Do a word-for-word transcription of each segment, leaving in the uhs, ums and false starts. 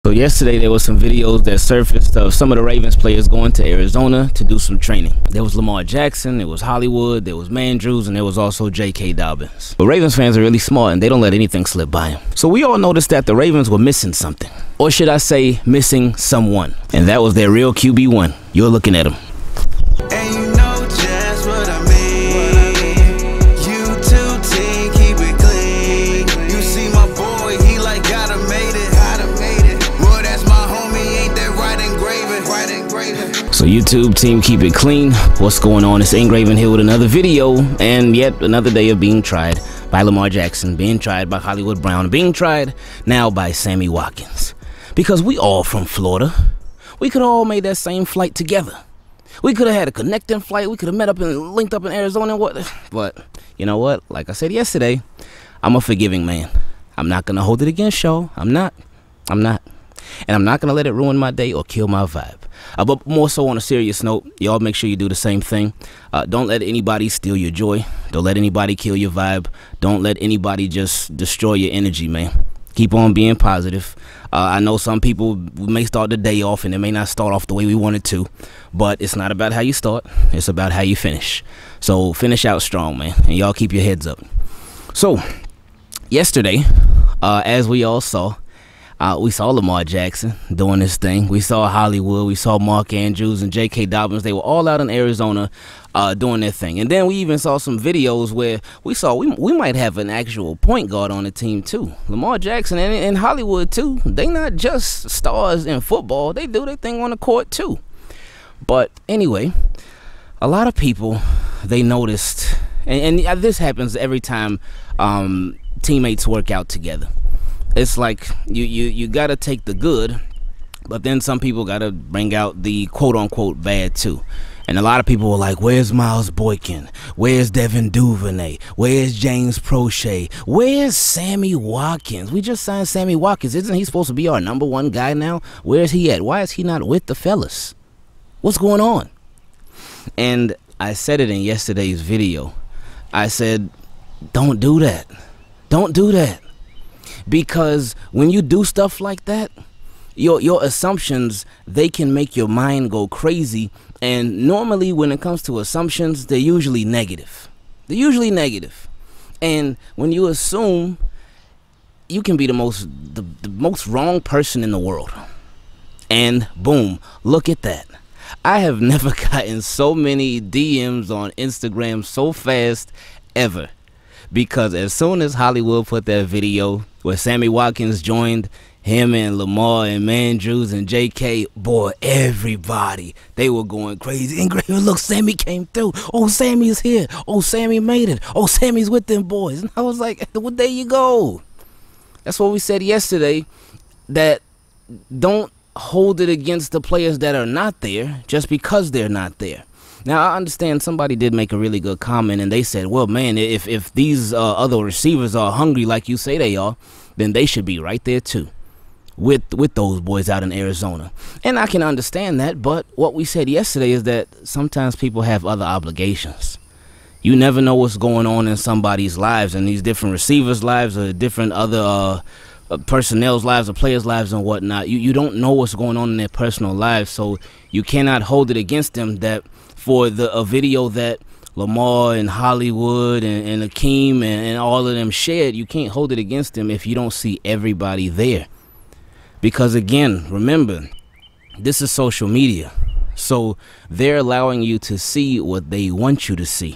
So yesterday there was some videos that surfaced of some of the Ravens players going to Arizona to do some training. There was Lamar Jackson, there was Hollywood, there was Mandrews, and there was also J K. Dobbins. But Ravens fans are really smart and they don't let anything slip by them. So we all noticed that the Ravens were missing something. Or should I say, missing someone. And that was their real Q B one. You're looking at him. And you know just what I mean. You two team, keep it clean. You see my boy, he like gotta made it. Gotta made it. Well, that's my homie, ain't that right engraving? Right engraving. So YouTube team, keep it clean. What's going on? It's Ingraven here with another video, and yet another day of being tried by Lamar Jackson, being tried by Hollywood Brown, being tried now by Sammy Watkins. Because we all from Florida. We could all made that same flight together. We could have had a connecting flight. We could have met up and linked up in Arizona and what. But you know what? Like I said yesterday, I'm a forgiving man. I'm not going to hold it against y'all. I'm not. I'm not. And I'm not going to let it ruin my day or kill my vibe. Uh, but more so on a serious note, y'all make sure you do the same thing. Uh, don't let anybody steal your joy. Don't let anybody kill your vibe. Don't let anybody just destroy your energy, man. Keep on being positive. Uh, I know some people may start the day off and it may not start off the way we wanted to, but it's not about how you start. It's about how you finish. So finish out strong, man, and y'all keep your heads up. So yesterday, uh, as we all saw, Uh, we saw Lamar Jackson doing his thing. We saw Hollywood. We saw Mark Andrews and J K. Dobbins. They were all out in Arizona uh, doing their thing. And then we even saw some videos where we saw we, we might have an actual point guard on the team too. Lamar Jackson and, and Hollywood too. They not just stars in football. They do their thing on the court too. But anyway, a lot of people, they noticed, and, and this happens every time um, teammates work out together. It's like you, you, you got to take the good, but then some people got to bring out the quote-unquote bad too. And a lot of people were like, where's Miles Boykin? Where's Devin Duvernay? Where's James Prochet? Where's Sammy Watkins? We just signed Sammy Watkins. Isn't he supposed to be our number one guy now? Where's he at? Why is he not with the fellas? What's going on? And I said it in yesterday's video. I said, don't do that. Don't do that. Because when you do stuff like that, your your assumptions, they can make your mind go crazy. And normally when it comes to assumptions, they're usually negative. They're usually negative. And when you assume, you can be the most the, the most wrong person in the world. And boom, look at that. I have never gotten so many D Ms on Instagram so fast ever. Because as soon as Hollywood put that video where Sammy Watkins joined him and Lamar and Mandrews and J K, boy, everybody, they were going crazy. And look, Sammy came through. Oh, Sammy's here. Oh, Sammy made it. Oh, Sammy's with them boys. And I was like, well, there you go. That's what we said yesterday, that don't hold it against the players that are not there just because they're not there. Now, I understand somebody did make a really good comment, and they said, well, man, if, if these uh, other receivers are hungry like you say they are, then they should be right there, too, with, with those boys out in Arizona. And I can understand that, but what we said yesterday is that sometimes people have other obligations. You never know what's going on in somebody's lives, and these different receivers' lives or different other uh, uh, personnel's lives or players' lives and whatnot. You, you don't know what's going on in their personal lives, so you cannot hold it against them that for the a video that Lamar and Hollywood and, and Akeem and, and all of them shared, you can't hold it against them if you don't see everybody there. Because again, remember, this is social media. So they're allowing you to see what they want you to see.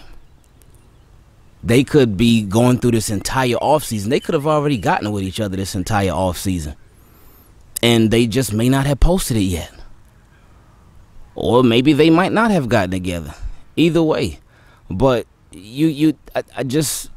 They could be going through this entire offseason. They could have already gotten with each other this entire offseason. And they just may not have posted it yet. Or maybe they might not have gotten together. Either way. But you, you, I, I just,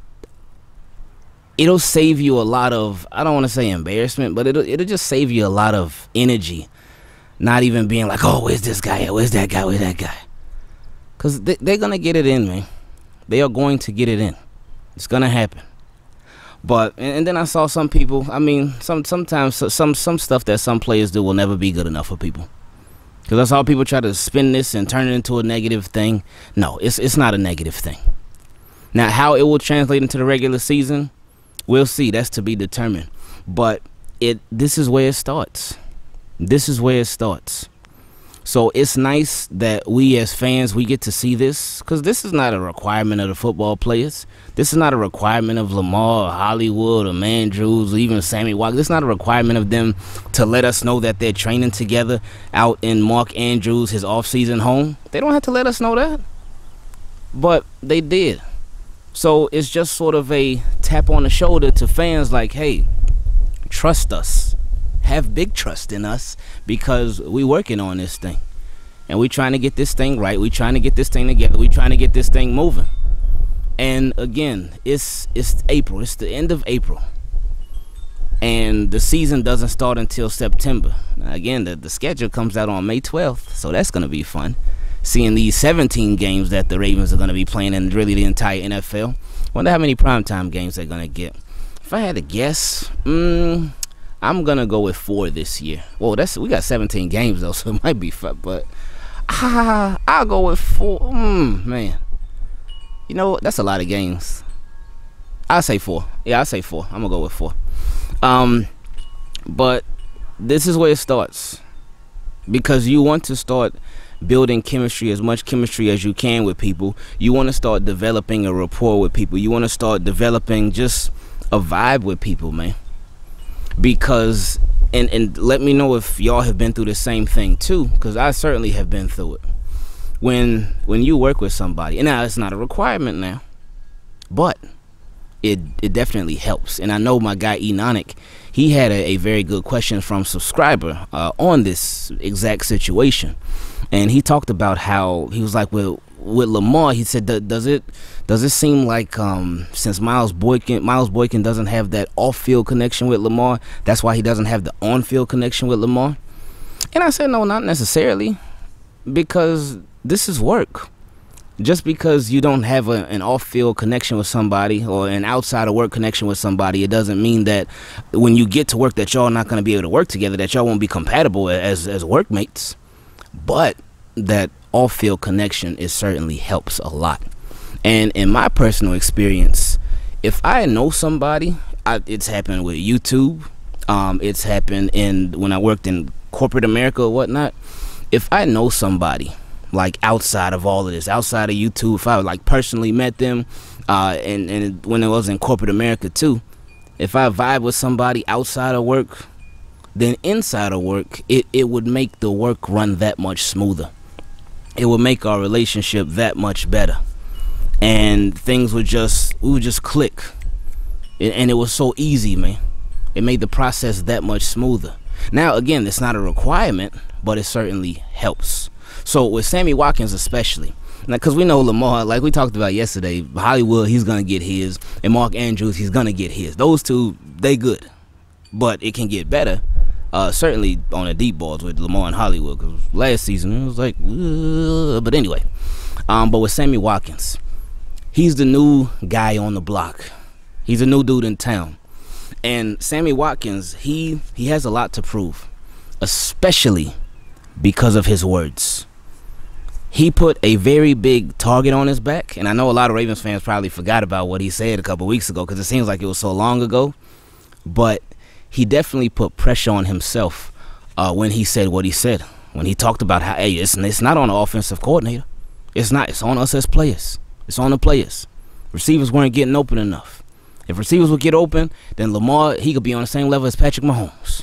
it'll save you a lot of, I don't want to say embarrassment, but it'll, it'll just save you a lot of energy. Not even being like, oh, where's this guy at? Where's that guy? Where's that guy? Because they, they're going to get it in, man. They are going to get it in. It's going to happen. But, and, and then I saw some people, I mean, some sometimes some, some stuff that some players do will never be good enough for people. Because I saw people try to spin this and turn it into a negative thing. No, it's it's not a negative thing. Now, how it will translate into the regular season, we'll see. That's to be determined. But it this is where it starts. This is where it starts. So it's nice that we as fans, we get to see this, because this is not a requirement of the football players. This is not a requirement of Lamar or Hollywood or Mandrews or even Sammy Watkins. This is not a requirement of them to let us know that they're training together out in Mark Andrews, his off-season home. They don't have to let us know that. But they did. So it's just sort of a tap on the shoulder to fans like, hey, trust us. Have big trust in us, because we working on this thing. And we trying to get this thing right. We trying to get this thing together. We trying to get this thing moving. And again, it's it's April. It's the end of April. And the season doesn't start until September. Now, again, the, the schedule comes out on May twelfth, so that's going to be fun. Seeing these seventeen games that the Ravens are going to be playing in really the entire N F L. Wonder how many primetime games they're going to get. If I had to guess, mm, I'm going to go with four this year. Well, that's we got seventeen games, though, so it might be fun. But ah, I'll go with four. Mm, man. You know what? That's a lot of games. I'll say four. Yeah, I'll say four. I'm going to go with four. Um, but this is where it starts. Because you want to start building chemistry, as much chemistry as you can with people. You want to start developing a rapport with people. You want to start developing just a vibe with people, man. Because, and, and let me know if y'all have been through the same thing too, because I certainly have been through it. When, when you work with somebody, and now it's not a requirement now, but it, it definitely helps. And I know my guy Enonic, he had a, a very good question from subscriber uh, on this exact situation. And he talked about how he was like, well, with Lamar, he said, does it does it seem like um, since Miles Boykin Miles Boykin doesn't have that off-field connection with Lamar, that's why he doesn't have the on-field connection with Lamar? And I said, no, not necessarily, because this is work. Just because you don't have a, an off-field connection with somebody or an outside-of-work connection with somebody, it doesn't mean that when you get to work that y'all not going to be able to work together, that y'all won't be compatible as as workmates. But that off-field connection, it certainly helps a lot. And in my personal experience, if I know somebody, I, it's happened with YouTube, um, it's happened in when I worked in corporate America or whatnot. If I know somebody, like outside of all of this, outside of YouTube, if I like personally met them, uh, and, and when it was in corporate America too, if I vibe with somebody outside of work, then inside of work, it, it would make the work run that much smoother. It would make our relationship that much better. And things would just, we would just click. It, and it was so easy, man. It made the process that much smoother. Now, again, it's not a requirement, but it certainly helps. So with Sammy Watkins especially, because we know Lamar, like we talked about yesterday, Hollywood, he's going to get his. And Mark Andrews, he's going to get his. Those two, they good. But it can get better. Uh, certainly on the deep balls with Lamar and Hollywood, because last season it was like, uh, but anyway. Um, but with Sammy Watkins, he's the new guy on the block. He's a new dude in town. And Sammy Watkins, he, he has a lot to prove, especially because of his words. He put a very big target on his back, and I know a lot of Ravens fans probably forgot about what he said a couple weeks ago because it seems like it was so long ago, but he definitely put pressure on himself uh, when he said what he said. When he talked about how, hey, it's, it's not on the offensive coordinator. It's not. It's on us as players. It's on the players. Receivers weren't getting open enough. If receivers would get open, then Lamar, he could be on the same level as Patrick Mahomes.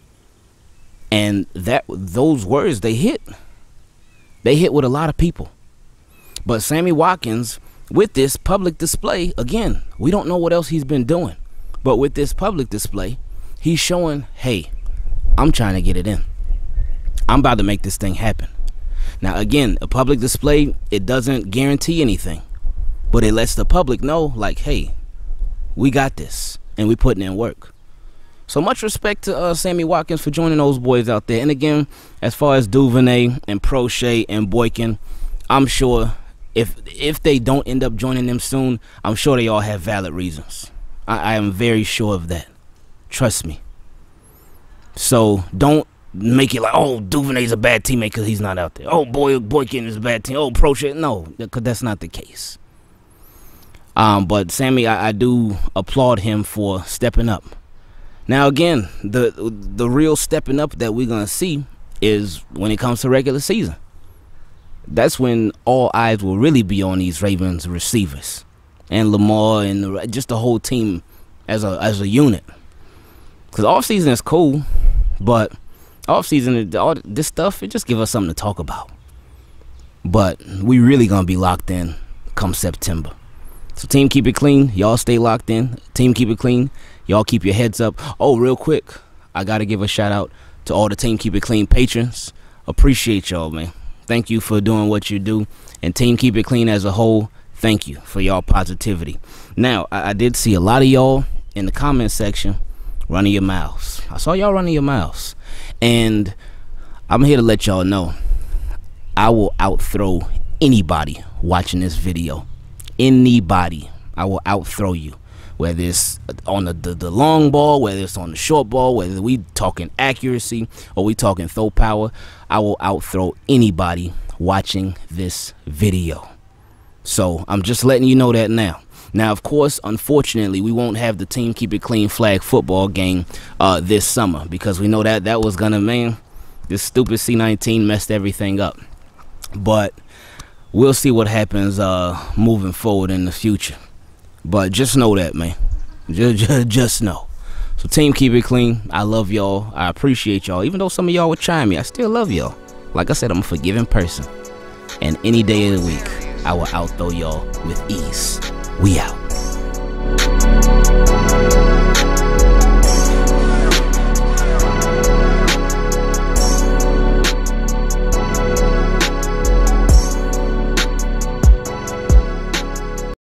And that those words, they hit. They hit with a lot of people. But Sammy Watkins, with this public display, again, we don't know what else he's been doing. But with this public display, he's showing, hey, I'm trying to get it in. I'm about to make this thing happen. Now, again, a public display, it doesn't guarantee anything. But it lets the public know, like, hey, we got this. And we putting in work. So much respect to uh, Sammy Watkins for joining those boys out there. And again, as far as Duvernay and Prochet and Boykin, I'm sure if, if they don't end up joining them soon, I'm sure they all have valid reasons. I, I am very sure of that. Trust me. So don't make it like, oh, Duvernay's a bad teammate because he's not out there. Oh, boy, Boykin is a bad team. Oh, Prochet. No, because that's not the case. Um, but Sammy, I, I do applaud him for stepping up Now again, the the real stepping up that we're gonna see is when it comes to regular season. That's when all eyes will really be on these Ravens receivers and Lamar and the, just the whole team as a as a unit. Because offseason is cool, but offseason, all this stuff, it just give us something to talk about. But we really gonna be locked in come September. So team, keep it clean. Y'all stay locked in. Team, keep it clean. Y'all keep your heads up. Oh, real quick, I gotta give a shout out to all the Team Keep It Clean patrons. Appreciate y'all, man. Thank you for doing what you do. And Team Keep It Clean as a whole, thank you for y'all positivity. Now, I, I did see a lot of y'all in the comment section running your mouths. I saw y'all running your mouths. And I'm here to let y'all know, I will outthrow anybody watching this video. Anybody, I will outthrow you. Whether it's on the, the, the long ball, whether it's on the short ball, whether we talking accuracy or we talking throw power, I will outthrow anybody watching this video. So I'm just letting you know that now. Now, of course, unfortunately, we won't have the Team Keep It Clean flag football game uh, this summer because we know that that was gonna, man, this stupid C nineteen messed everything up. But we'll see what happens uh, moving forward in the future. But just know that, man. Just, just, just know. So, Team Keep It Clean. I love y'all. I appreciate y'all. Even though some of y'all would chime me, I still love y'all. Like I said, I'm a forgiving person. And any day of the week, I will outthrow y'all with ease. We out.